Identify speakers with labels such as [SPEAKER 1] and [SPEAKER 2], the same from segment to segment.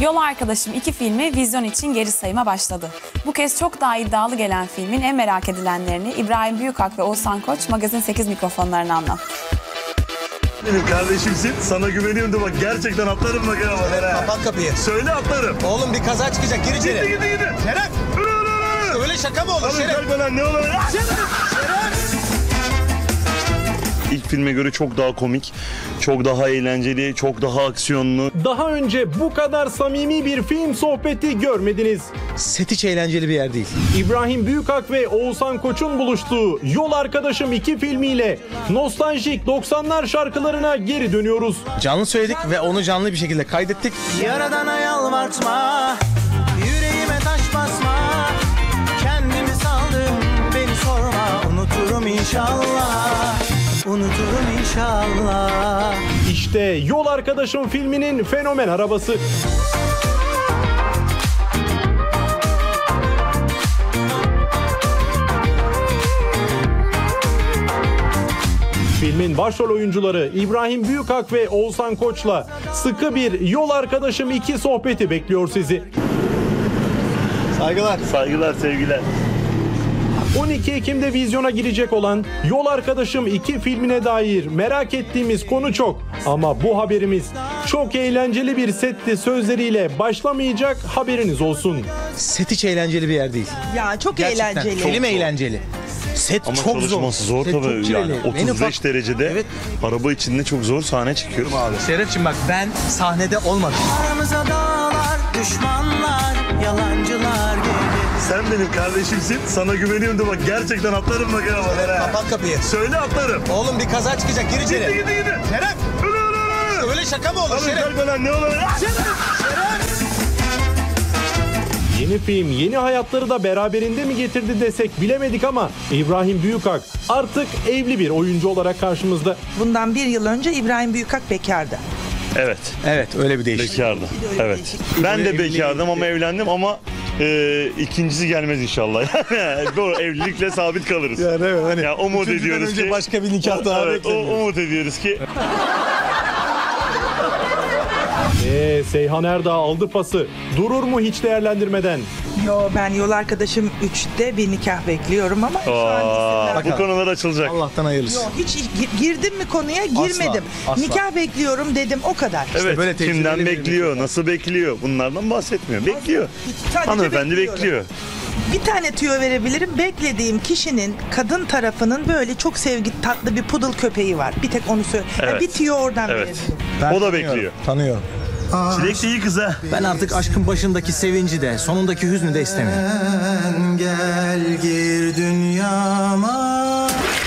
[SPEAKER 1] Yol Arkadaşım 2 filmi vizyon için geri sayıma başladı. Bu kez çok daha iddialı gelen filmin en merak edilenlerini İbrahim Büyükak ve Oğuzhan Koç Magazin 8 mikrofonlarına anlattı.
[SPEAKER 2] Benim kardeşimsin, sana güveniyorum da bak gerçekten atlarım bak ya.
[SPEAKER 3] Evet, kapat kapıyı.
[SPEAKER 2] Söyle atlarım.
[SPEAKER 3] Oğlum bir kaza çıkacak, gir içeri.
[SPEAKER 2] Gidi.
[SPEAKER 3] Şeref! Öyle şaka mı olur
[SPEAKER 2] Abi
[SPEAKER 3] Şeref?
[SPEAKER 2] kalk lan, ne olur?
[SPEAKER 3] Şeref!
[SPEAKER 2] İlk filme göre çok daha komik, çok daha eğlenceli, çok daha aksiyonlu.
[SPEAKER 4] Daha önce bu kadar samimi bir film sohbeti görmediniz.
[SPEAKER 3] Set hiç eğlenceli bir yer değil.
[SPEAKER 4] İbrahim Büyükak ve Oğuzhan Koç'un buluştuğu Yol Arkadaşım 2 filmiyle nostaljik 90'lar şarkılarına geri dönüyoruz.
[SPEAKER 3] Canlı söyledik ve onu canlı bir şekilde kaydettik. Yaradana yalvartma, yüreğime taş basma. Kendimi saldım, beni sorma. Unuturum inşallah, unuturum inşallah.
[SPEAKER 4] İşte Yol Arkadaşım filminin fenomen arabası. Filmin başrol oyuncuları İbrahim Büyükak ve Oğuzhan Koç'la sıkı bir Yol Arkadaşım 2 sohbeti bekliyor sizi.
[SPEAKER 3] Saygılar.
[SPEAKER 2] Saygılar, sevgiler.
[SPEAKER 4] 12 Ekim'de vizyona girecek olan Yol Arkadaşım 2 filmine dair merak ettiğimiz konu çok. Ama bu haberimiz çok eğlenceli bir setti sözleriyle başlamayacak, haberiniz olsun.
[SPEAKER 3] Set hiç eğlenceli bir yer değil.
[SPEAKER 5] Ya çok
[SPEAKER 3] Gerçekten.
[SPEAKER 5] eğlenceli.
[SPEAKER 3] Film eğlenceli. Set
[SPEAKER 2] Ama
[SPEAKER 3] çok zor.
[SPEAKER 2] çalışması zor
[SPEAKER 3] Set çok
[SPEAKER 2] tabii.
[SPEAKER 3] çileli.
[SPEAKER 2] Yani
[SPEAKER 3] En
[SPEAKER 2] 35
[SPEAKER 3] ufak-
[SPEAKER 2] derecede
[SPEAKER 3] Evet.
[SPEAKER 2] araba içinde çok zor sahne çekiyor.
[SPEAKER 3] Şerefciğim bak, ben sahnede olmadım. Aramıza dağlar, düşmanlar, yalancılar gelir.
[SPEAKER 2] Sen benim kardeşimsin, sana güveniyorum da bak gerçekten atlarım bak ya.
[SPEAKER 3] Kapat kapıyı.
[SPEAKER 2] Söyle atlarım.
[SPEAKER 3] Oğlum bir kaza çıkacak, gir içeri.
[SPEAKER 2] Gidi.
[SPEAKER 3] Şeref! Öyle şaka mı olur
[SPEAKER 2] Abi
[SPEAKER 3] Şeref?
[SPEAKER 2] kalk lan, ne olur?
[SPEAKER 4] Yeni film yeni hayatları da beraberinde mi getirdi desek bilemedik ama İbrahim Büyükak artık evli bir oyuncu olarak karşımızda.
[SPEAKER 5] Bundan bir yıl önce İbrahim Büyükak bekardı.
[SPEAKER 2] Evet,
[SPEAKER 3] Evet, öyle bir değişik.
[SPEAKER 2] bekardım. Evet. Ben de bekardım ama evlendim ama ikincisi gelmez inşallah. Doğru, evlilikle sabit kalırız.
[SPEAKER 3] Yani evet, hani
[SPEAKER 2] ya umut
[SPEAKER 3] üçüncüden
[SPEAKER 2] ediyoruz
[SPEAKER 3] önce
[SPEAKER 2] ki
[SPEAKER 3] başka bir nikah daha
[SPEAKER 2] evet,
[SPEAKER 3] beklemiyoruz.
[SPEAKER 2] umut ediyoruz ki
[SPEAKER 4] Seyhan Erdağ aldı pası. Durur mu hiç değerlendirmeden?
[SPEAKER 5] Yo, ben Yol Arkadaşım 3'te bir nikah bekliyorum ama şu an
[SPEAKER 2] bu konular açılacak.
[SPEAKER 3] Allah'tan hayırlısı.
[SPEAKER 5] Yo, hiç girdim mi konuya? Girmedim.
[SPEAKER 3] asla.
[SPEAKER 5] Nikah bekliyorum dedim, o kadar.
[SPEAKER 2] Evet,
[SPEAKER 3] böyle tecrübeli
[SPEAKER 2] kimden
[SPEAKER 3] biri
[SPEAKER 2] bekliyor, nasıl bekliyor? Bunlardan bahsetmiyor. Bekliyor.
[SPEAKER 5] Sadece
[SPEAKER 2] Hanımefendi
[SPEAKER 5] bekliyorum.
[SPEAKER 2] bekliyor.
[SPEAKER 5] Bir tane tüyo verebilirim. Beklediğim kişinin, kadın tarafının böyle çok tatlı bir poodle köpeği var. Bir tek onu söyle. Yani
[SPEAKER 2] Evet.
[SPEAKER 5] bir tüyo oradan
[SPEAKER 2] Evet.
[SPEAKER 5] verebilirim.
[SPEAKER 3] Ben
[SPEAKER 2] O da
[SPEAKER 3] tanıyorum,
[SPEAKER 2] bekliyor.
[SPEAKER 3] Tanıyorum.
[SPEAKER 2] Çilek de iyi kız ha.
[SPEAKER 6] Ben artık aşkın başındaki sevinci de sonundaki hüznü de istemiyorum.
[SPEAKER 3] Gel gir dünyama.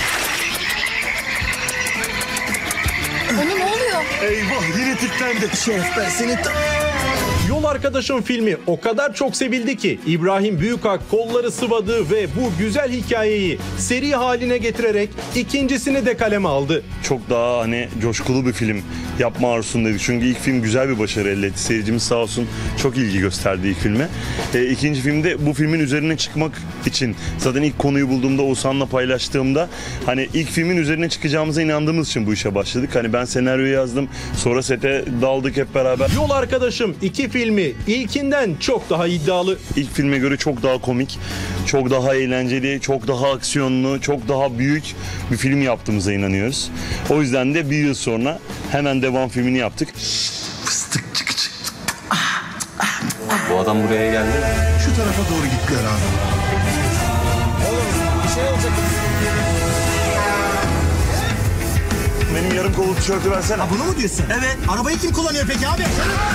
[SPEAKER 2] Eyvah, yine tıklandı.
[SPEAKER 3] Şeref, ben seni
[SPEAKER 4] Yol Arkadaşım filmi o kadar çok sevildi ki İbrahim Büyükak kolları sıvadı ve bu güzel hikayeyi seri haline getirerek ikincisini de kaleme aldı.
[SPEAKER 2] Çok daha hani coşkulu bir film yapma arzusundaydık. Çünkü ilk film güzel bir başarı elde etti. Seyircimiz sağ olsun çok ilgi gösterdi ilk filme. İkinci filmde bu filmin üzerine çıkmak için zaten ilk konuyu bulduğumda Oğuzhan'la paylaştığımda hani ilk filmin üzerine çıkacağımıza inandığımız için bu işe başladık. Hani ben senaryoyu yazdım. Sonra sete daldık hep beraber.
[SPEAKER 4] Yol Arkadaşım 2 filmi ilkinden çok daha iddialı.
[SPEAKER 2] İlk filme göre çok daha komik, çok daha eğlenceli, çok daha aksiyonlu, çok daha büyük bir film yaptığımıza inanıyoruz. O yüzden de bir yıl sonra hemen devam filmini yaptık.
[SPEAKER 6] Bu adam buraya geldi.
[SPEAKER 7] Şu tarafa doğru gittiler abi.
[SPEAKER 3] bir şey olacak.
[SPEAKER 2] Benim yarım kollu tişörtü versene.
[SPEAKER 7] Bunu mu diyorsun? Evet. Arabayı kim kullanıyor peki abi?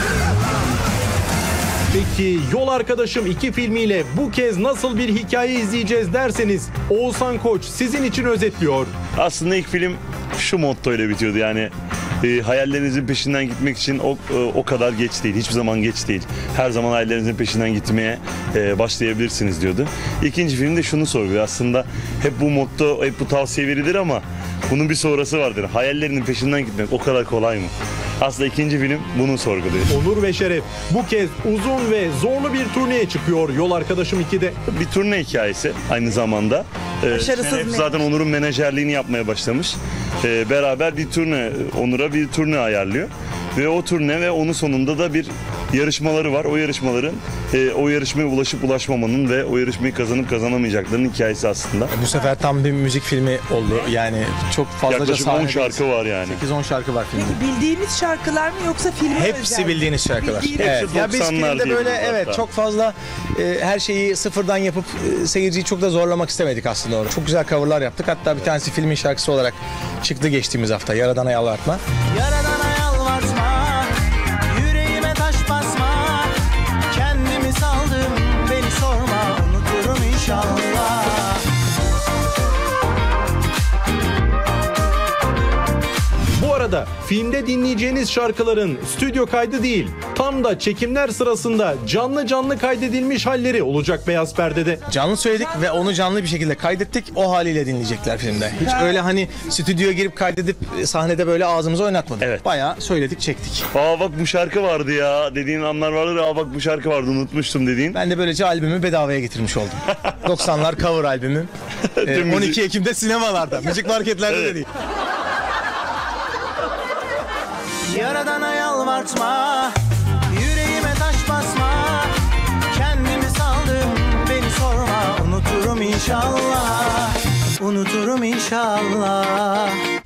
[SPEAKER 4] Peki Yol Arkadaşım 2 filmiyle bu kez nasıl bir hikaye izleyeceğiz derseniz Oğuzhan Koç sizin için özetliyor.
[SPEAKER 2] Aslında ilk film şu mottoyla bitiyordu yani hayallerinizin peşinden gitmek için o kadar geç değil. Hiçbir zaman geç değil. Her zaman hayallerinizin peşinden gitmeye başlayabilirsiniz diyordu. İkinci filmde şunu sorguluyor. Aslında hep bu motto, hep bu tavsiye verilir ama bunun bir sonrası vardır. Hayallerinin peşinden gitmek o kadar kolay mı? Aslında ikinci film bunu sorguluyor.
[SPEAKER 4] Onur ve Şeref bu kez uzun ve zorlu bir turneye çıkıyor Yol Arkadaşım 2'de.
[SPEAKER 2] Bir turne hikayesi aynı zamanda.
[SPEAKER 5] Başarısız
[SPEAKER 2] Şeref zaten Onur'un menajerliğini yapmaya başlamış. Beraber bir turne, Onur'a bir turne ayarlıyor. Ve o turne ve onun sonunda da bir yarışmaları var. O yarışmaların o yarışmaya ulaşıp ulaşmamanın ve o yarışmayı kazanıp kazanamayacaklarının hikayesi aslında.
[SPEAKER 6] Bu sefer tam bir müzik filmi oldu. Yani çok fazlaca
[SPEAKER 2] Yaklaşık 10
[SPEAKER 6] sahnedeyiz.
[SPEAKER 2] şarkı var yani.
[SPEAKER 6] 8-10 şarkı var filmde.
[SPEAKER 5] Peki bildiğimiz şarkılar mı yoksa filme
[SPEAKER 6] Hepsi
[SPEAKER 5] özel mi?
[SPEAKER 6] bildiğiniz şarkılar.
[SPEAKER 5] Bildiğiniz-
[SPEAKER 6] Evet.
[SPEAKER 2] Hepsi
[SPEAKER 6] Ya biz
[SPEAKER 2] 90'lar
[SPEAKER 6] filmde böyle
[SPEAKER 2] diyebiliriz
[SPEAKER 6] evet
[SPEAKER 2] hatta.
[SPEAKER 6] çok fazla her şeyi sıfırdan yapıp seyirciyi çok da zorlamak istemedik aslında orada. Çok güzel coverlar yaptık. Hatta bir tanesi filmin şarkısı olarak çıktı geçtiğimiz hafta. Yaradana Yalvartma.
[SPEAKER 3] Yaradana yalvartma, yüreğime taş basma. Kendimi saldım, beni sorma, unuturum inşallah.
[SPEAKER 4] Bu arada filmde dinleyeceğiniz şarkıların stüdyo kaydı değil, tam da çekimler sırasında canlı kaydedilmiş halleri olacak Beyaz Perde'de.
[SPEAKER 6] Canlı söyledik ve onu canlı bir şekilde kaydettik. O haliyle dinleyecekler filmde. Hiç öyle hani stüdyoya girip kaydedip sahnede böyle ağzımızı oynatmadık.
[SPEAKER 2] Evet.
[SPEAKER 6] Bayağı söyledik, çektik.
[SPEAKER 2] Aa bak bu şarkı vardı ya dediğin anlar vardı ya, aa bak bu şarkı vardı unutmuştum dediğin.
[SPEAKER 6] Ben de böylece albümü bedavaya getirmiş oldum. 90'lar cover albümü.
[SPEAKER 2] Tüm
[SPEAKER 6] 12 Ekim'de sinemalarda. Müzik marketlerde de
[SPEAKER 2] Evet.
[SPEAKER 6] değil.
[SPEAKER 3] Yaradana yalvartma, yüreğime taş basma. Kendimi saldım, beni sorma, unuturum inşallah. Unuturum inşallah.